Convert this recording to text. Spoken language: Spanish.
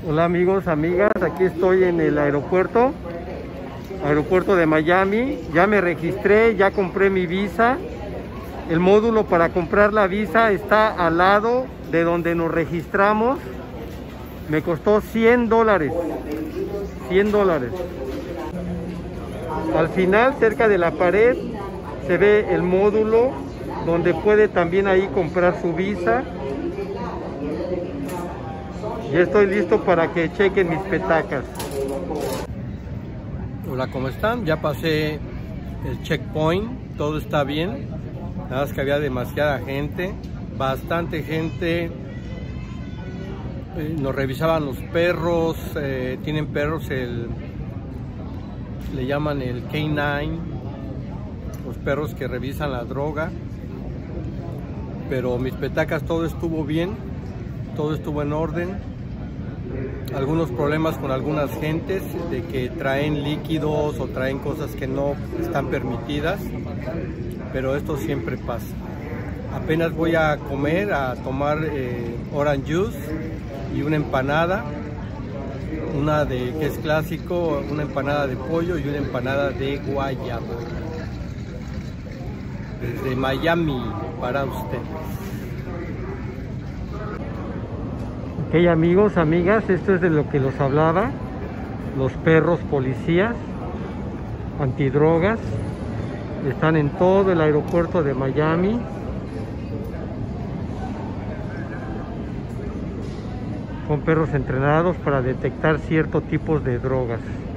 Hola amigos, amigas, aquí estoy en el aeropuerto de Miami. Ya me registré, ya compré mi visa. El módulo para comprar la visa está al lado de donde nos registramos. Me costó $100. $100. Al final, cerca de la pared, se ve el módulo donde puede también ahí comprar su visa. Ya estoy listo para que chequen mis petacas. Hola, ¿cómo están? Ya pasé el checkpoint, todo está bien. Nada más que había demasiada gente, bastante gente. Nos revisaban los perros, tienen perros, le llaman el K9, los perros que revisan la droga. Pero mis petacas todo estuvo bien, todo estuvo en orden. Algunos problemas con algunas gentes de que traen líquidos o traen cosas que no están permitidas, pero esto siempre pasa. Apenas voy a comer, a tomar orange juice y una empanada, una que es clásico, una empanada de pollo y una empanada de guayaba. Desde Miami para ustedes. Ok amigos, amigas, esto es de lo que los hablaba. Los perros policías antidrogas están en todo el aeropuerto de Miami. Son perros entrenados para detectar ciertos tipos de drogas.